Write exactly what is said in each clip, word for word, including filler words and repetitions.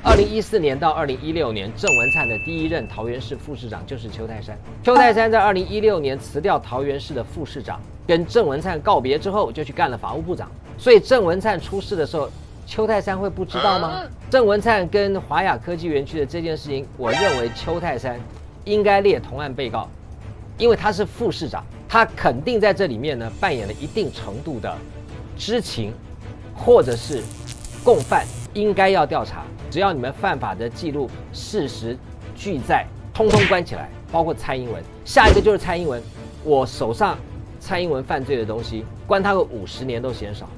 二零一四年到二零一六年，郑文灿的第一任桃园市副市长就是邱泰山。邱泰山在二零一六年辞掉桃园市的副市长，跟郑文灿告别之后，就去干了法务部长。所以郑文灿出事的时候，邱泰山会不知道吗？郑文灿跟华亚科技园区的这件事情，我认为邱泰山应该列同案被告，因为他是副市长，他肯定在这里面呢扮演了一定程度的知情或者是共犯，应该要调查。只要你们犯法的记录、事实俱在，通通关起来，包括蔡英文。下一个就是蔡英文，我手上蔡英文犯罪的东西，关他个五十年都嫌少。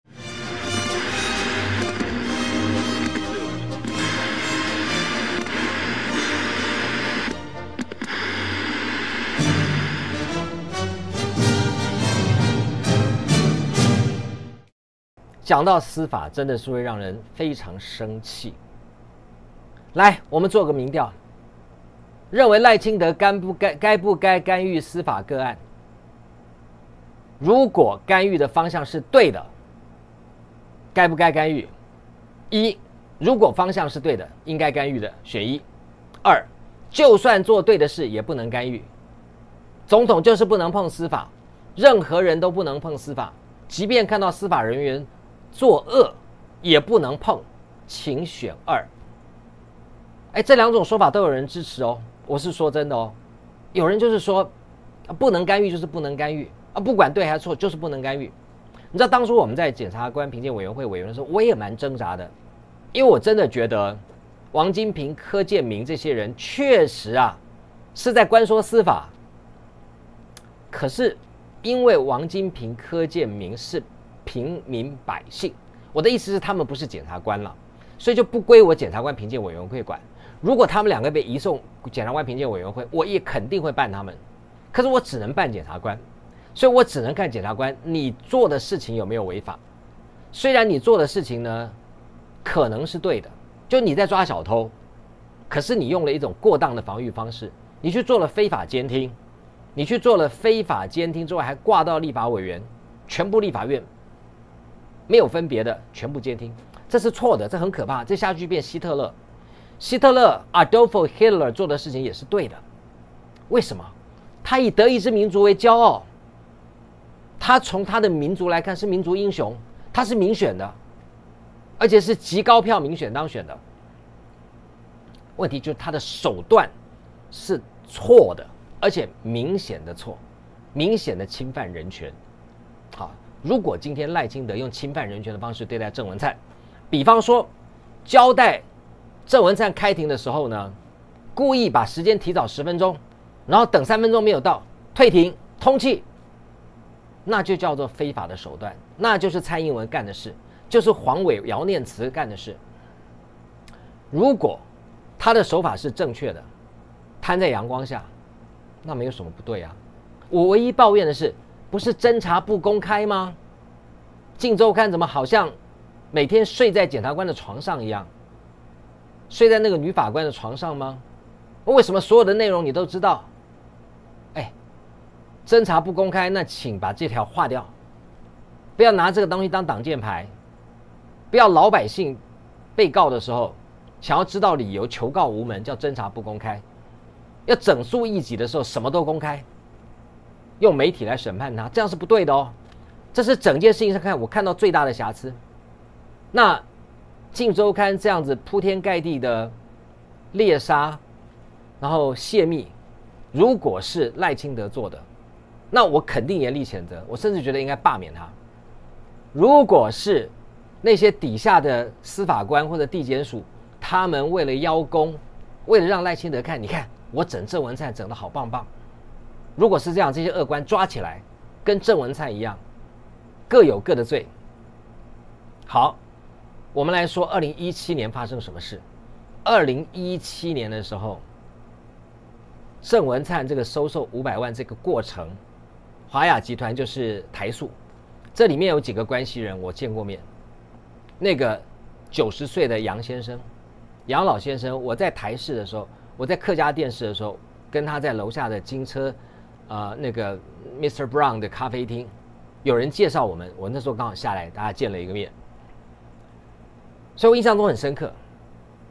讲到司法，真的是会让人非常生气。来，我们做个民调，认为赖清德该不该该不该干预司法个案？如果干预的方向是对的，该不该干预？一，如果方向是对的，应该干预的，选一。二，就算做对的事，也不能干预。总统就是不能碰司法，任何人都不能碰司法，即便看到司法人员作恶也不能碰，请选二。哎，这两种说法都有人支持哦，我是说真的哦。有人就是说，不能干预就是不能干预啊，不管对还是错就是不能干预。你知道当初我们在检察官评鉴委员会委员的时候，我也蛮挣扎的，因为我真的觉得王金平、柯建铭这些人确实啊是在关说司法，可是因为王金平、柯建铭是平民百姓，我的意思是他们不是检察官了，所以就不归我检察官评鉴委员会管。如果他们两个被移送检察官评鉴委员会，我也肯定会办他们，可是我只能办检察官，所以我只能看检察官你做的事情有没有违法。虽然你做的事情呢可能是对的，就你在抓小偷，可是你用了一种过当的防御方式，你去做了非法监听，你去做了非法监听之外还挂到立法委员，全部立法院没有分别的全部监听，这是错的，这很可怕，这下去变希特勒。希特勒 Adolf Hitler 做的事情也是对的，为什么？他以德意志民族为骄傲，他从他的民族来看是民族英雄，他是民选的，而且是极高票民选当选的。问题就是他的手段是错的，而且明显的错，明显的侵犯人权。好，如果今天赖清德用侵犯人权的方式对待郑文灿，比方说交代郑文灿开庭的时候呢，故意把时间提早十分钟，然后等三分钟没有到，退庭通气，那就叫做非法的手段，那就是蔡英文干的事，就是黄伟、姚念慈干的事。如果他的手法是正确的，摊在阳光下，那没有什么不对啊。我唯一抱怨的是，不是侦查不公开吗？镜周刊怎么好像每天睡在检察官的床上一样？睡在那个女法官的床上吗？为什么所有的内容你都知道？哎，侦查不公开，那请把这条划掉，不要拿这个东西当挡箭牌，不要老百姓被告的时候想要知道理由求告无门，叫侦查不公开。要整肃异己的时候什么都公开，用媒体来审判他，这样是不对的哦。这是整件事情上看我看到最大的瑕疵。那镜周刊这样子铺天盖地的猎杀，然后泄密，如果是赖清德做的，那我肯定严厉谴责，我甚至觉得应该罢免他。如果是那些底下的司法官或者地检署，他们为了邀功，为了让赖清德看，你看我整郑文灿整得好棒棒，如果是这样，这些恶官抓起来，跟郑文灿一样，各有各的罪。好，我们来说二零一七年发生什么事。二零一七年的时候，郑文灿这个收受五百万这个过程，华亚集团就是台塑，这里面有几个关系人我见过面。那个九十岁的杨先生，杨老先生，我在台视的时候，我在客家电视的时候，跟他在楼下的金车，呃，那个 mister Brown 的咖啡厅，有人介绍我们，我那时候刚好下来，大家见了一个面，所以我印象中很深刻。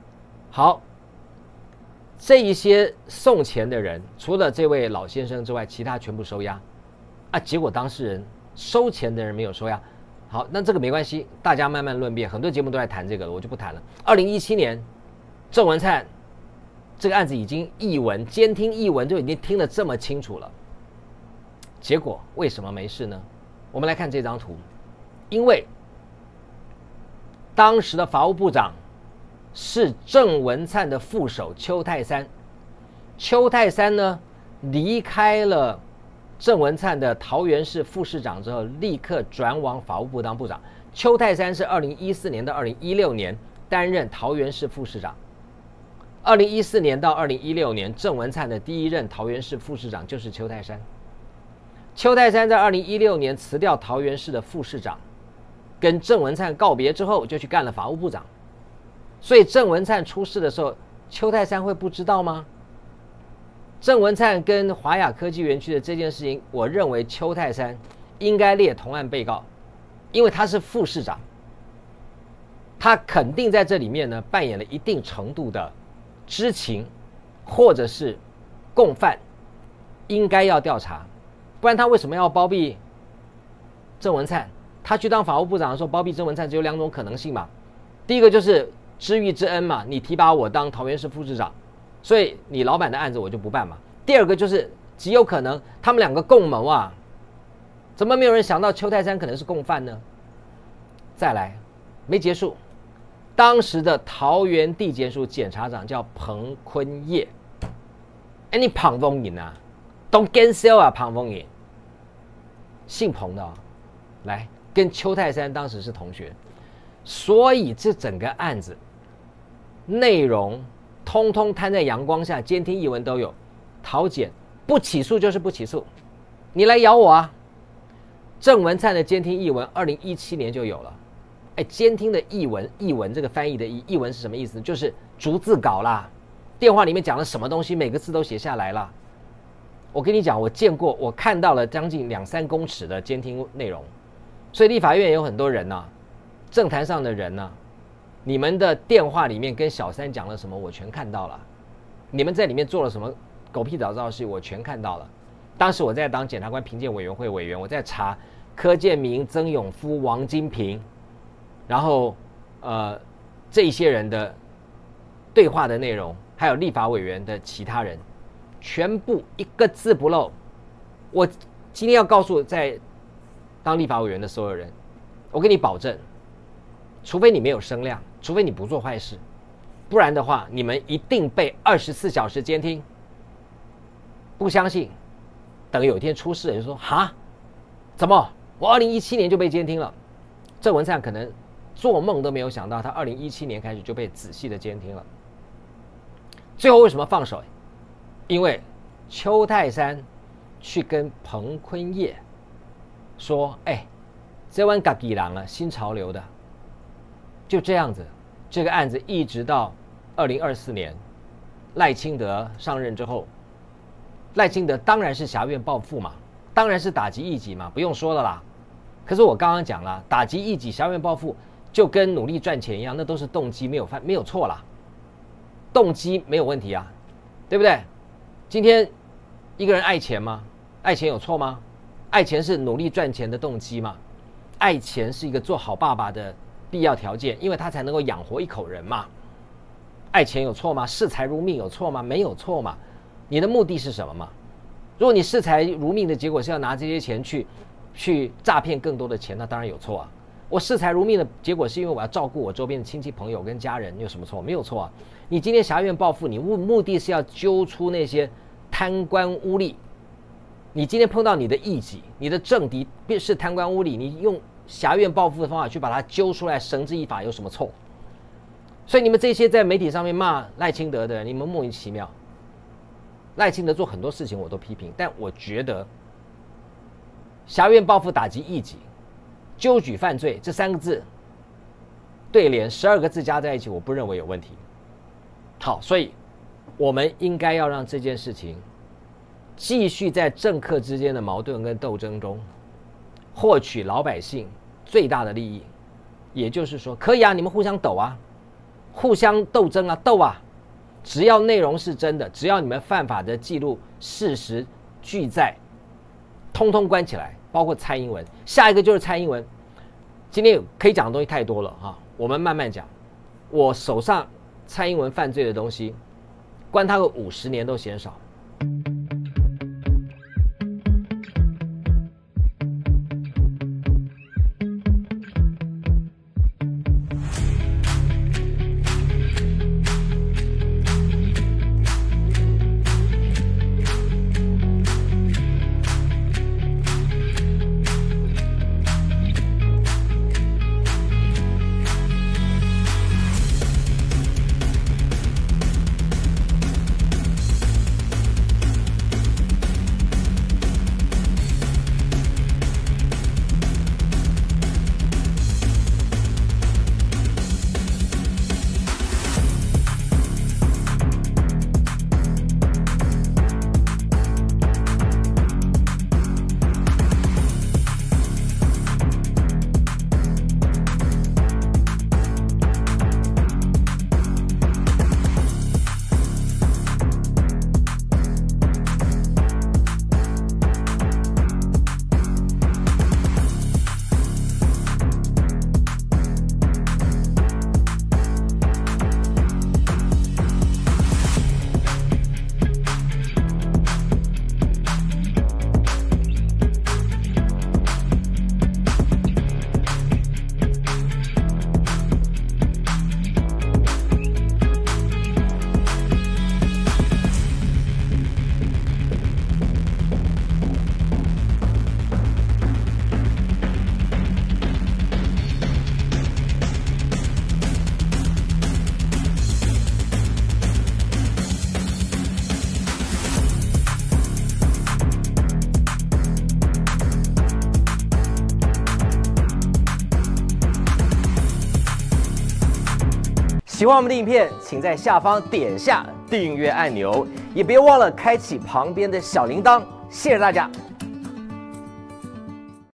好，这一些送钱的人，除了这位老先生之外，其他全部收押啊。结果当事人收钱的人没有收押。好，那这个没关系，大家慢慢论辩，很多节目都在谈这个了，我就不谈了。二零一七年，郑文灿这个案子已经译文监听译文就已经听得这么清楚了，结果为什么没事呢？我们来看这张图，因为当时的法务部长是郑文灿的副手邱泰三，邱泰三呢离开了郑文灿的桃园市副市长之后，立刻转往法务部当部长。邱泰三是二零一四年到二零一六年担任桃园市副市长。二零一四年到二零一六年，郑文灿的第一任桃园市副市长就是邱泰三。邱泰三在二零一六年辞掉桃园市的副市长，跟郑文灿告别之后，就去干了法务部长。所以郑文灿出事的时候，邱泰三会不知道吗？郑文灿跟华亚科技园区的这件事情，我认为邱泰三应该列同案被告，因为他是副市长，他肯定在这里面呢扮演了一定程度的知情或者是共犯，应该要调查，不然他为什么要包庇郑文灿？他去当法务部长的时候，包庇郑文灿只有两种可能性嘛，第一个就是知遇之恩嘛，你提拔我当桃园市副市长，所以你老板的案子我就不办嘛。第二个就是极有可能他们两个共谋啊，怎么没有人想到邱泰三可能是共犯呢？再来，没结束，当时的桃园地检署检察长叫彭坤业，哎，你彭风影啊，都跟销啊，彭风影，姓彭的、哦，来跟邱泰三当时是同学，所以这整个案子内容通通摊在阳光下，监听译文都有。桃检不起诉就是不起诉，你来咬我啊！郑文灿的监听译文，二零一七年就有了。哎，监听的译文，译文这个翻译的译译文是什么意思？就是逐字稿啦，电话里面讲了什么东西，每个字都写下来了。我跟你讲，我见过，我看到了将近两三公尺的监听内容，所以立法院也有很多人呐、啊，政坛上的人呐、啊，你们的电话里面跟小三讲了什么，我全看到了。你们在里面做了什么狗屁倒灶的事，我全看到了。当时我在当检察官评鉴委员会委员，我在查柯建铭、曾永夫、王金平，然后呃这一些人的对话的内容，还有立法委员的其他人，全部一个字不漏。我今天要告诉在当立法委员的所有人，我跟你保证，除非你没有声量，除非你不做坏事，不然的话，你们一定被二十四小时监听。不相信，等有一天出事了就说哈，怎么我二零一七年就被监听了？郑文灿可能做梦都没有想到，他二零一七年开始就被仔细的监听了。最后为什么放手？因为邱泰三去跟彭坤业说：“哎，这湾嘎吉郎啊，新潮流的。”就这样子，这个案子一直到二零二四年，赖清德上任之后。赖清德当然是挟院报复嘛，当然是打击异己嘛，不用说了啦。可是我刚刚讲了，打击异己、挟院报复，就跟努力赚钱一样，那都是动机，没有犯没有错啦，动机没有问题啊，对不对？今天一个人爱钱吗？爱钱有错吗？爱钱是努力赚钱的动机吗？爱钱是一个做好爸爸的必要条件，因为他才能够养活一口人嘛。爱钱有错吗？视财如命有错吗？没有错嘛。你的目的是什么嘛？如果你视财如命的结果是要拿这些钱去去诈骗更多的钱，那当然有错啊。我视财如命的结果是因为我要照顾我周边的亲戚朋友跟家人，你有什么错？没有错啊。你今天挟院报复，你目目的是要揪出那些贪官污吏。你今天碰到你的异己，你的政敌是贪官污吏，你用挟院报复的方法去把他揪出来，绳之以法，有什么错？所以你们这些在媒体上面骂赖清德的人，你们莫名其妙。赖清德做很多事情我都批评，但我觉得挟院报复、打击异己、纠举犯罪这三个字对联十二个字加在一起，我不认为有问题。好，所以我们应该要让这件事情继续在政客之间的矛盾跟斗争中获取老百姓最大的利益。也就是说，可以啊，你们互相斗啊， 互相斗争啊，斗啊！只要内容是真的，只要你们犯法的记录事实俱在，通通关起来，包括蔡英文。下一个就是蔡英文。今天可以讲的东西太多了啊，我们慢慢讲。我手上蔡英文犯罪的东西，关他个五十年都嫌少。喜欢我们的影片，请在下方点下订阅按钮，也别忘了开启旁边的小铃铛。谢谢大家。